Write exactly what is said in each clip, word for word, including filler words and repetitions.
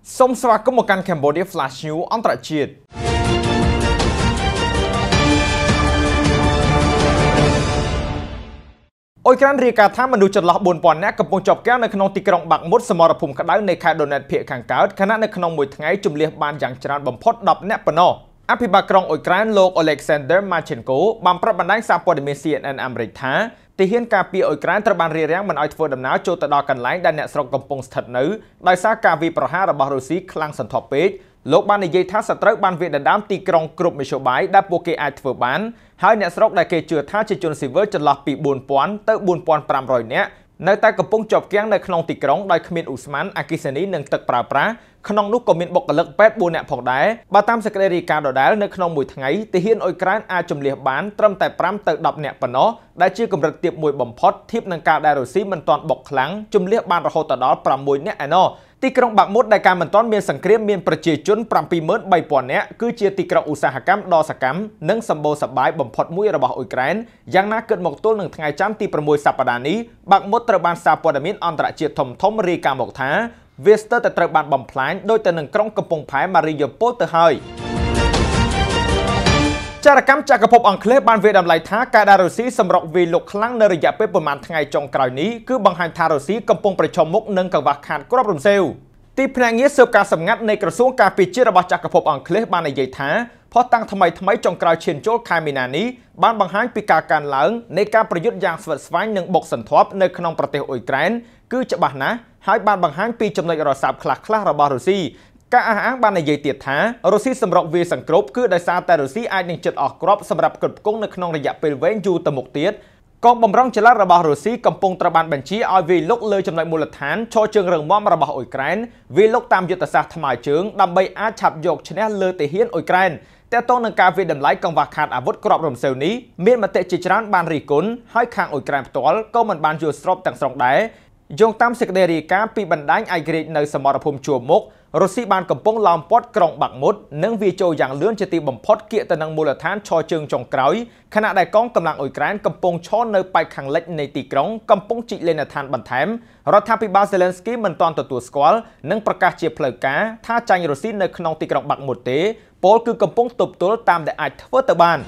សូមស្វាគមន៍មកកាន់ Cambodia Flash News អន្តរជាតិអ៊ុយក្រែនរាយការណ៍ថាមនុស្សចន្លោះ bốnពាន់នាក់កំពុងជាប់គាំងនៅក្នុងទីក្រុងបាក់មុតសមរភូមិក្តៅនៃខេត្តដូណេតភាគខាងកើតខណៈនៅក្នុងមួយថ្ងៃជម្លៀសបានយ៉ាងច្រើនបំផុត ដប់នាក់ប៉ុណ្ណោះអភិបាលក្រុងអ៊ុយក្រែនលោក Alexander Marchenko បានប្រាប់បណ្ដាញសារព័ត៌មាន C N N អាមេរិកថាទាហានការពារអ៊ុយក្រែនត្រូវបានរារាំងមិនឲ្យធ្វើដំណើរចូលទៅដល់កន្លែងដែលអ្នកស្រុកកំពុងស្ថិតនៅដោយសារការវាយប្រហាររបស់រុស្ស៊ីខ្លាំងសន្ធប់ពេកលោកបាននិយាយថាសត្រូវបានវាយដណ្ដើមទីក្រុងគ្រប់មធ្យោបាយដែលពួកគេអាចធ្វើបានហើយអ្នកស្រុកដែលគេជឿថាជាជនស៊ីវិលចន្លោះពី bốnពាន់ ទៅ bốnពាន់ប្រាំរយ នាក់នៅតែកំពុងជាប់គាំងនៅក្នុងទីក្រុងដោយគ្មានឧស្ម័នអគ្គិសនីនិងទឹកប្រើប្រាស់ក្នុងនោះក៏មានបុគ្គលិកពេទ្យ bốn នាក់ផងដែរបើតាមសេចក្តីរាយការណ៍ដដែលនៅក្នុងមួយថ្ងៃទាហានអ៊ុយក្រែនអាចជម្លៀសបានត្រឹមតែ ប្រាំ ទៅ ដប់ នាក់ប៉ុណ្ណោះដែលជាកម្រិតទាបមួយបំផុតធៀបនឹងការដែលរុស្ស៊ីមិនទាន់បុកខ្លាំងជម្លៀសបានរហូតដល់ ប្រាំមួយ នាក់ឯណោះទីក្រុងបាក់មុតដែលការមិនទាន់មានសង្គ្រាមមានប្រជាជន ប្រាំពីរម៉ឺនបីពាន់ នាក់គឺជាទីក្រុងឧស្សាហកម្មដ៏សកម្មនិងសម្បូរសប្បាយបំផុតមួយរបស់អ៊ុយក្រែនយ៉ាងណាគិតមកទល់នឹងថ្ងៃច័ន្ទទី ប្រាំមួយ សប្តាហ៍នេះបាក់មុតត្រូវបានសារព័ត៌មានអន្តរជាតិធំធំរាយការណ៍មកថាវាស្ទើរតែត្រូវបានបំផ្លាញដោយទៅនឹងក្រុងកំពង់ផែម៉ារីយ៉ូប៉ូលទៅហើយចារកម្មចក្រភពអង់គ្លេសបានវាយតម្លៃថាការដែលរុស្ស៊ីសម្រុកវាយលុកខ្លាំងនៅរយៈពេលប្រមាណថ្ងៃចុងក្រោយនេះគឺបង្ហាញថារុស្ស៊ីកំពុងប្រឈមមុខនឹងកង្វះខាតគ្រាប់រំសេវទីភ្នាក់ងារស៊ើបការសម្ងាត់នៃក្រសួងការពារជាតិរបស់ចក្រភពអង់គ្លេសបាននិយាយថាផុសតាំងថ្មីថ្មីចុងក្រោយឈានចូលខែមីនានេះបានបង្ហាញពីការកើនឡើងនៃការប្រយុទ្ធយ៉ាងស្វិតស្វាញនិងបុកសន្ធាប់នៅក្នុងប្រទេសអ៊ុយក្រែនគឺច្បាស់ណាស់ហើយបានបង្ហាញពីចំណុចរស័ព្ទខ្លះៗរបស់រុស្ស៊ីការអះអាងបាននិយាយទៀតថារុស្ស៊ីសម្រុកវាយសង្គ្រប់គឺដោយសារតែរុស្ស៊ីអាចនឹងជិតអស់គ្រាប់សម្រាប់គ្រប់គ្រងនៅក្នុងរយៈពេលវែងយូរទៅមុខទៀតកងបំរុងចល័តរបស់រុស្ស៊ីកំពុងត្រូវបានបញ្ជាឲ្យវាយលុកលើចំណុចមូលដ្ឋានឈរជើងរឹងមាំរបស់អ៊ុយក្រែនវាយលុកតាមយុទ្ធសាស្ត្រថ្មើរជើងដើម្បីអាចឆាប់យកឈ្នះលើទាហានអ៊ុយក្រែនតែតោះនឹងការវាយតម្លៃកង្វះខាតអាវុធគ្រាប់រំសេវនេះមានមតិជាច្រើនបានរិះគន់ហើយខាងអ៊ុយក្រែនផ្ទាល់ក៏មិនបានយល់ស្របទាំងស្រុងដែរយោងតាមសេចក្តីរាយការណ៍ពីបណ្ដាញឯករាជ្យនៅសមរភូមិជួរមុខរុស្ស៊ីបានកំពុងឡោមព័ទ្ធក្រុងបាក់មុតនិងវាចូលយ៉ាងលឿនជាទីបំផុតគៀកទៅនឹងមូលដ្ឋានឈរជើងចុងក្រោយខណៈដែលកងកម្លាំងអ៊ុយក្រែនកំពុងឈរនៅប៉ែកខាងលិចនៃទីក្រុងកំពុងជីកលេនដ្ឋានបន្ថែមរដ្ឋាភិបាល Zelensky មិនទាន់ទទួលស្គាល់និងប្រកាសជាផ្លូវការថាចាញ់រុស្ស៊ីនៅក្នុងទីក្រុងបាក់មុតទេពលគឺកំពុងទប់ទល់តាមដែលអាចធ្វើទៅបាន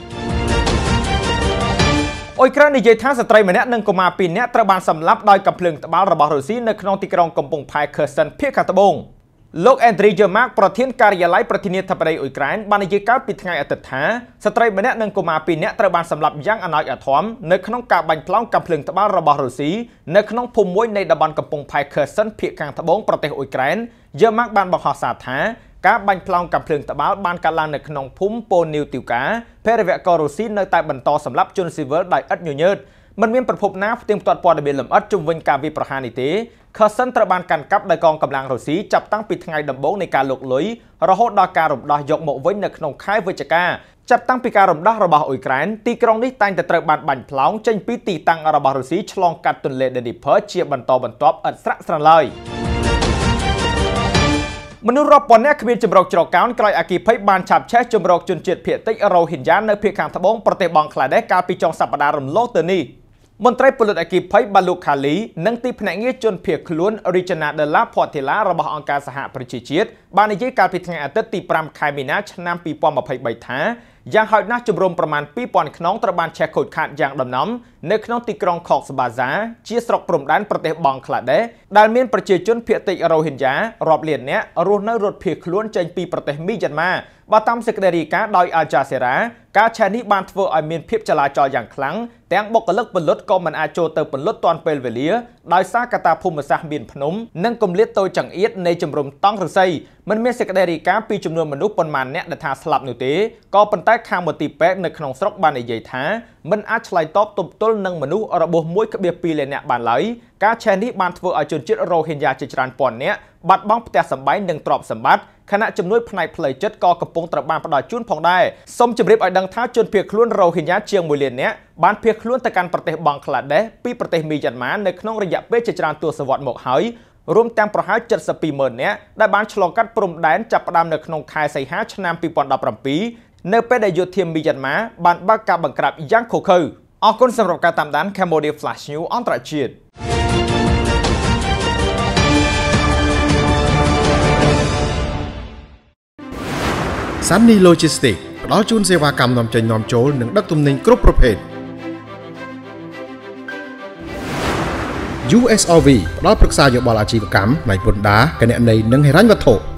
អ៊ុយក្រែននិយាយថាស្ត្រីម្នាក់និងកុមារពីរនាក់ត្រូវបានសម្លាប់ដោយកាំភ្លើងត្បាល់របស់រុស្ស៊ីនៅក្នុងទីក្រុងកំពង់ផែ Kherson ភាគខាងត្បូងលោក Andriy Yermak ប្រធានការិយាល័យប្រធានាធិបតីអ៊ុយក្រែនបាននិយាយកើតពីថ្ងៃអាទិត្យថាស្ត្រីម្នាក់និងកុមារពីរនាក់ត្រូវបានសម្លាប់យ៉ាងអណោចអាធមនៅក្នុងការបាញ់ផ្លោងកាំភ្លើងត្បាល់របស់រុស្ស៊ីនៅក្នុងភូមិមួយនៃតំបន់កំពង់ផែ Kherson ភាគខាងត្បូងប្រទេសអ៊ុយក្រែន Yermak បានបង្ហោះសារថាការបាញ់ផ្លោងកាំភ្លើងត្បាល់បានកើតឡើងនៅក្នុងភូមិប៉ូនីវទីវកាភេរវកររុស្ស៊ីនៅតែបន្តសម្លាប់ជនស៊ីវិលដោយឥតញញើតមិនមានប្រភពណាផ្ទៀងផ្ទាត់ព័ត៌មានលម្អិតជុំវិញការវាយប្រហារនេះទេ Kherson ត្រូវបានកាន់កាប់ដោយកងកម្លាំងរុស្ស៊ីចាប់តាំងពីថ្ងៃដំបូងនៃការលុកលុយរហូតដល់ការរំដោះយកមកវិញនៅក្នុងខែវិច្ឆិកាចាប់តាំងពីការរំដោះរបស់អ៊ុយក្រែនទីក្រុងនេះតែងតែត្រូវបានបាញ់ផ្លោងចេញពីទីតាំងរបស់រុស្ស៊ីឆ្លងកាត់ទន្លេ Dnieper ជាបន្តបន្ទាប់ឥតស្រាកស្រានឡើយមនុស្សរាប់ពាន់នាក់គ្មានជំរកជ្រកកោនក្រោយអគ្គិភ័យបានឆាបឆេះជំរកជនជាតិភាគតិចរ៉ូហីនយ៉ានៅភាគខាងត្បូងប្រទេសបង់ក្លាដេសកាលពីចុងសប្តាហ៍រំលងទៅនេះមន្ត្រីពលរដ្ឋអគ្គិភ័យបាឡូខាលីនិងទីភ្នាក់ងារជនភៀសខ្លួន Regina de la Portilla របស់អង្គការសហប្រជាជាតិបាននិយាយកាលពីថ្ងៃអាទិត្យទី ប្រាំ ខែមីនាឆ្នាំ ពីរពាន់ម្ភៃបីថាយ៉ាងហោចណាស់ជំរំប្រមាណ ពីរពាន់ ខ្នងត្រូវបានឆេះខូចខាតយ៉ាងដំណំនៅក្នុងទីក្រុង Cox's Bazar ជាស្រុកព្រំដែនប្រទេសបង់ក្លាដេសដែលមានប្រជាជនភាគតិចរ៉ូហីនយ៉ារាប់លាននាក់រស់នៅរត់ភៀសខ្លួនចេញពីប្រទេសមីយ៉ាន់ម៉ាបើតាមសេចក្តីរាយការណ៍ដោយ Al Jazeera ការឆេះនេះបានធ្វើឲ្យមានភាពចលាចលយ៉ាងខ្លាំងទាំងបុគ្គលិកពលរដ្ឋក៏មិនអាចចូលទៅពលរដ្ឋទាន់ពេលវេលាដោយសារកត្តាភូមិសាស្ត្រមានភ្នំនិងគម្លាតតូចចង្អៀតនៃជំរំតង់ឫស្សីមិនមានសេចក្តីរាយការណ៍ពីចំនួនមនុស្សប៉ុន្មានអ្នកដែលថាស្លាប់នោះទេក៏ប៉ុន្តែខាងមន្ទីរពេទ្យនៅក្នុងស្រុកបាននិយាយថាមិនអាចឆ្លើយតបទប់ទល់នឹងមនុស្សរបួស មួយភាគពីរ លាននាក់បានឡើយការឆេះនេះបានធ្វើឲ្យជនជាតិរ៉ូហីនយ៉ាជាច្រើនពាន់នាក់បាត់បង់ផ្ទះសម្បែងនិងទ្រព្យសម្បត្តិខណៈជំនួយផ្នែកផ្លូវចិត្តក៏កំពុងត្រូវបានផ្ដល់ជូនផងដែរសូមជម្រាបឲ្យដឹងថាជនភៀសខ្លួនរ៉ូហីនយ៉ាជាងមួយលាននាក់បានភៀសខ្លួនទៅកាន់ប្រទេសបង់ក្លាដេសពីប្រទេសមីយ៉ាន់ម៉ានៅក្នុងរយៈពេលជាច្រើនទសវត្សរ៍មកហើយរួមទាំងប្រហែល เจ็ดสิบពីរម៉ឺន នាក់ដែលបានឆ្លងកាត់ព្រំដែនចាប់ផ្ដើមនៅក្នុងខែសីហាឆ្នាំ ពីរពាន់ដប់ប្រាំពីរនៅពេលដែលយោធាមីយ៉ាន់ម៉ាបានបើកការបង្ក្រាបយ៉ាងឃោរឃៅអរគុណសម្រាប់ការតាមដាន Cambodia Flash News អន្តរជាតិ Sunny Logistics ផ្ដល់ជូនសេវាកម្មនាំចេញនាំចូលនិងដឹកទំនិញគ្រប់ប្រភេទ ยู เอส អារ វី ផ្ដល់ប្រឹក្សាយោបល់អាជីវកម្មផ្នែកពន្ធដារគណនេយ្យនិងហិរញ្ញវត្ថុ